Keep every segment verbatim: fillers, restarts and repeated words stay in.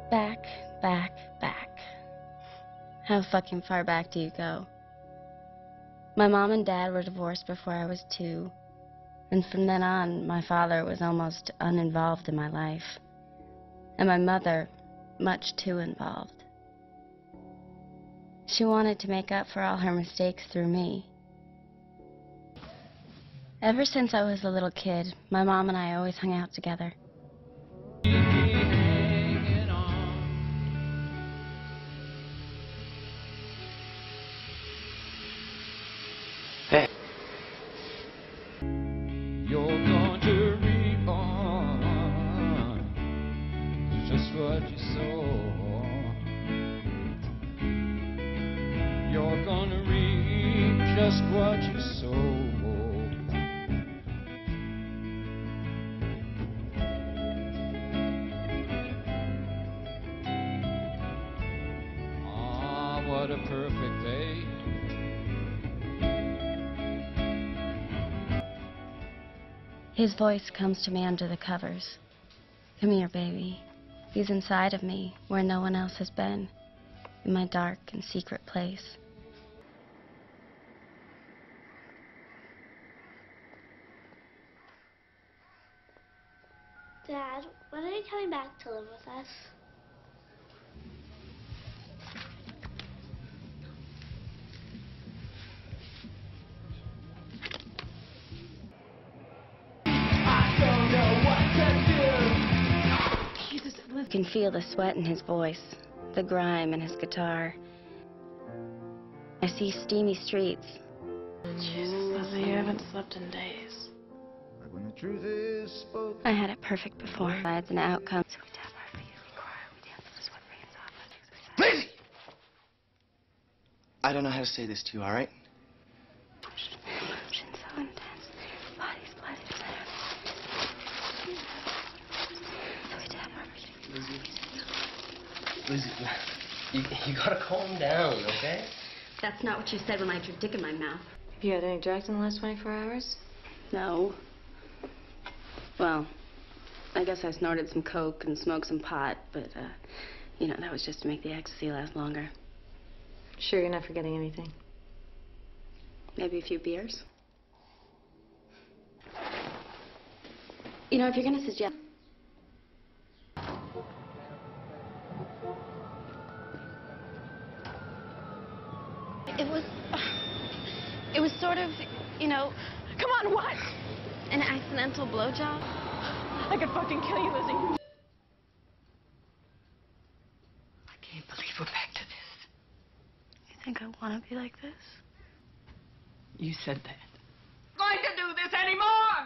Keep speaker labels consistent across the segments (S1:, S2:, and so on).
S1: Back, back, back. How fucking far back do you go? My mom and dad were divorced before I was two, and from then on, my father was almost uninvolved in my life, and my mother, much too involved. She wanted to make up for all her mistakes through me. Ever since I was a little kid, my mom and I always hung out together.
S2: Hey.
S3: You're going to reap on just what you sow. You're going to reap just what you sow. Ah, what a perfect day.
S1: His voice comes to me under the covers. Come here, baby. He's inside of me, where no one else has been, in my dark and secret place.
S4: Dad, when are you coming back to live with us?
S1: I can feel the sweat in his voice, the grime in his guitar. I see steamy streets.
S5: Jesus, Lizzie, you haven't slept in days.
S3: When the truth is spoken.
S1: I had it perfect before. It's an outcome. So we tap our feet, we cry, we dance till the sweat rains off us.
S2: Lizzie! I don't know how to say this to you, all right?
S1: Emotion so intense, body's blood is there. So we tap our feet.
S2: Lizzie, Lizzie, you, you gotta calm down, okay?
S1: That's not what you said when I had your dick in my mouth.
S5: Have you had any drugs in the last twenty-four hours?
S1: No. Well, I guess I snorted some coke and smoked some pot, but, uh, you know, that was just to make the ecstasy last longer.
S5: Sure you're not forgetting anything?
S1: Maybe a few beers. You know, if you're gonna suggest... It was... It was sort of, you know...
S5: Come on, what?
S1: An accidental blowjob.
S5: I could fucking kill you, Lizzie.
S2: I can't believe we're back to this.
S1: You think I want to be like this?
S2: You said that.
S5: Going to do this anymore!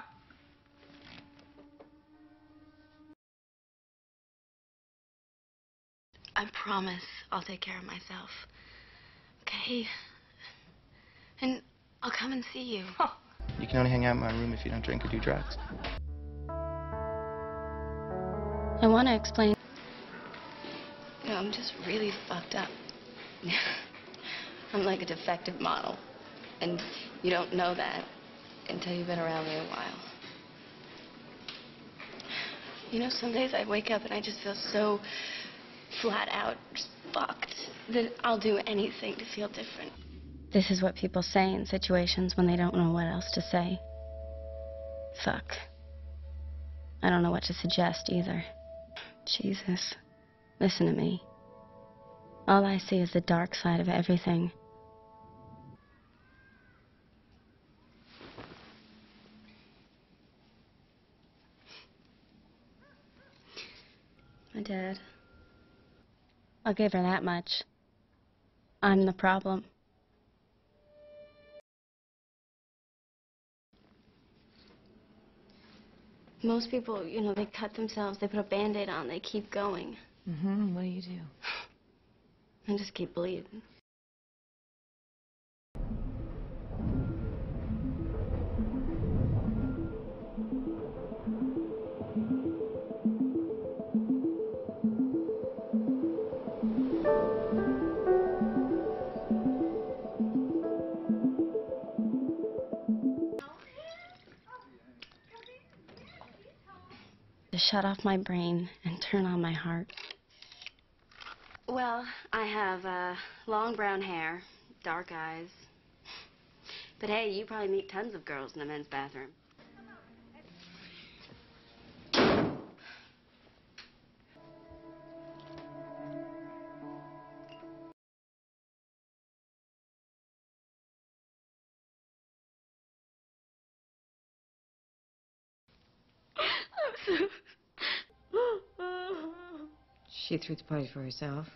S1: I promise I'll take care of myself. Okay? And I'll come and see you.
S2: You can only hang out in my room if you don't drink or do drugs.
S1: I want to explain. You know, I'm just really fucked up. I'm like a defective model. And you don't know that until you've been around me a while. You know, some days I wake up and I just feel so flat out, just fucked, that I'll do anything to feel different. This is what people say in situations when they don't know what else to say. Fuck. I don't know what to suggest either. Jesus, listen to me. All I see is the dark side of everything. My dad. I'll give her that much. I'm the problem. Most people, you know, they cut themselves, they put a Band-Aid on, they keep going.
S5: Mm-hmm. What do you do?
S1: I just keep bleeding. To shut off my brain and turn on my heart. Well, I have uh, long brown hair, dark eyes. But hey, you probably meet tons of girls in the men's bathroom. I'm so...
S6: She threw the party for herself.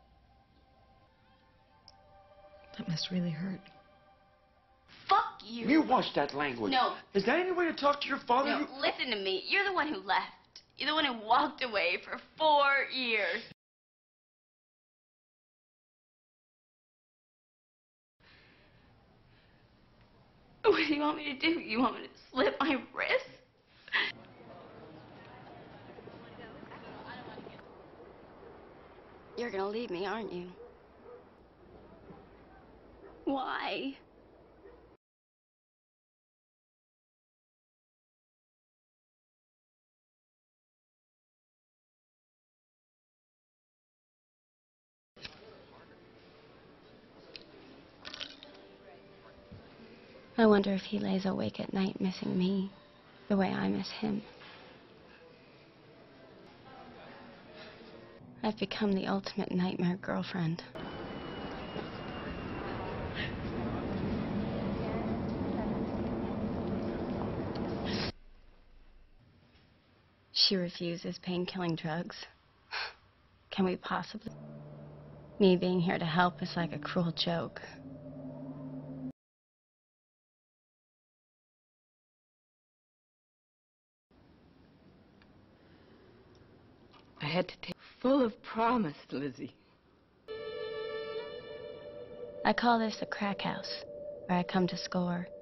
S6: That must really hurt.
S1: Fuck you!
S7: You watch that language.
S1: No.
S7: Is that any way to talk to your father?
S1: No,
S7: You...
S1: listen to me. You're the one who left. You're the one who walked away for four years. What do you want me to do? You want me to slit my wrist? You're gonna leave me, aren't you? Why? I wonder if he lays awake at night missing me the way I miss him. I've become the ultimate nightmare girlfriend. She refuses pain-killing drugs. Can we possibly... Me being here to help is like a cruel joke.
S6: I had to take full of promise, Lizzie.
S1: I call this the crack house, where I come to score.